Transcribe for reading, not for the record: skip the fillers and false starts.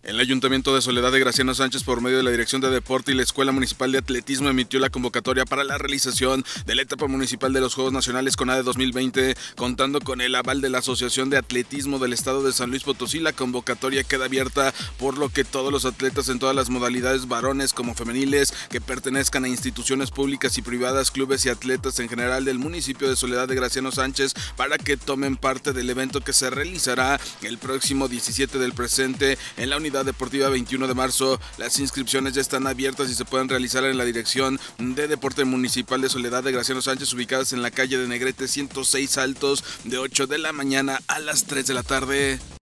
El Ayuntamiento de Soledad de Graciano Sánchez, por medio de la Dirección de Deporte y la Escuela Municipal de Atletismo, emitió la convocatoria para la realización de la etapa municipal de los Juegos Nacionales CONADE 2020, contando con el aval de la Asociación de Atletismo del Estado de San Luis Potosí. La convocatoria queda abierta, por lo que todos los atletas en todas las modalidades, varones como femeniles, que pertenezcan a instituciones públicas y privadas, clubes y atletas en general del municipio de Soledad de Graciano Sánchez, para que tomen parte del evento que se realizará el próximo 17 del presente en la Unidad Deportiva 21 de marzo. Las inscripciones ya están abiertas y se pueden realizar en la Dirección de Deporte Municipal de Soledad de Graciano Sánchez, ubicadas en la calle de Negrete 106 Altos, de 8 de la mañana a las 3 de la tarde.